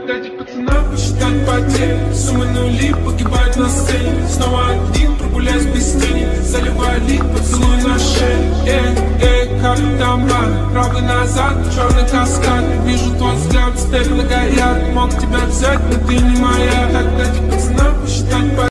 дать пацанам посчитать потери. Суммы нули погибают на сцене. Снова один, прогуляюсь без тени. Заливаю лик, поцелуй на шее. Как там бар, правый назад, черный каскад. Вижу твой взгляд, степь многояд. Мог тебя взять, но ты не моя. Так дать пацанам посчитать потери.